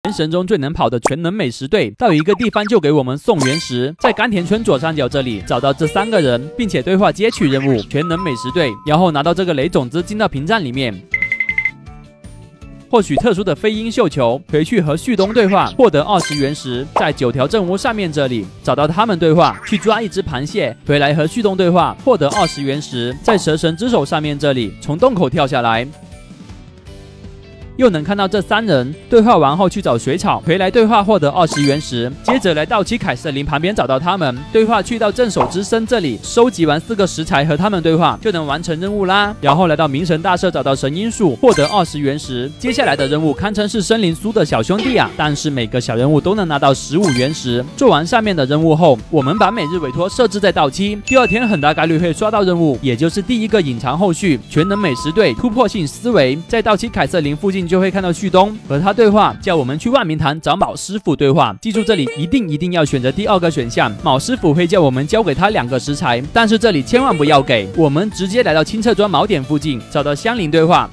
原神中最能跑的全能美食队，到一个地方就给我们送原石，在甘田村左上角这里找到这3个人，并且对话接取任务全能美食队，然后拿到这个雷种子进到屏障里面。 获取特殊的飞鹰绣球，回去和旭东对话，获得20原石。在9条正屋上面这里找到他们对话，去抓一只螃蟹，回来和旭东对话，获得20原石。在蛇神之手上面这里从洞口跳下来。 又能看到这3人对话完后去找水草，回来对话获得20原石，接着来到奇凯瑟琳旁边找到他们，对话去到镇守之森这里收集完4个食材和他们对话就能完成任务啦。然后来到冥神大社找到神罂树，获得20原石。接下来的任务堪称是森林苏的小兄弟啊，但是每个小任务都能拿到15原石。做完上面的任务后，我们把每日委托设置在到期，第2天很大概率会刷到任务，也就是第1个隐藏后续全能美食队突破性思维，在到期凯瑟琳附近。 就会看到旭东和他对话，叫我们去万明堂找卯师傅对话。记住这里一定要选择第2个选项，卯师傅会叫我们交给他2个食材，但是这里千万不要给，我们直接来到清澈庄锚点附近找到香菱对话。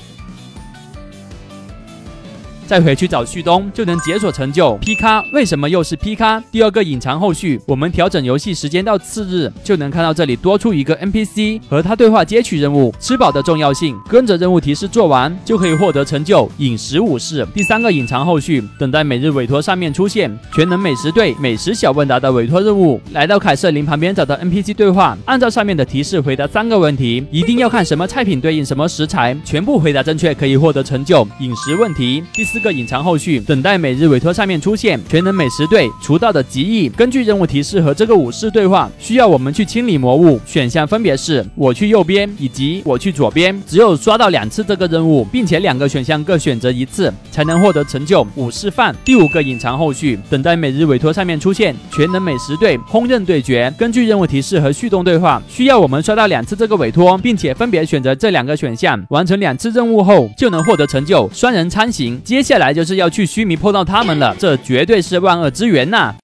再回去找旭东就能解锁成就。P 咖为什么又是 P 咖？第2个隐藏后续，我们调整游戏时间到次日，就能看到这里多出一个 NPC 和他对话接取任务。吃饱的重要性，跟着任务提示做完就可以获得成就饮食武士。第3个隐藏后续，等待每日委托上面出现全能美食队美食小问答的委托任务。来到凯瑟琳旁边找到 NPC 对话，按照上面的提示回答3个问题，一定要看什么菜品对应什么食材，全部回答正确可以获得成就饮食问题。第4个隐藏后续，等待每日委托上面出现全能美食队厨道的极意。根据任务提示和这个武士对话，需要我们去清理魔物，选项分别是我去右边以及我去左边。只有刷到2次这个任务，并且2个选项各选择1次，才能获得成就武士饭。第5个隐藏后续，等待每日委托上面出现全能美食队烹饪对决。根据任务提示和旭东对话，需要我们刷到2次这个委托，并且分别选择这2个选项，完成2次任务后就能获得成就双人餐行。接下来就是要去须弥碰到他们了，这绝对是万恶之源呐！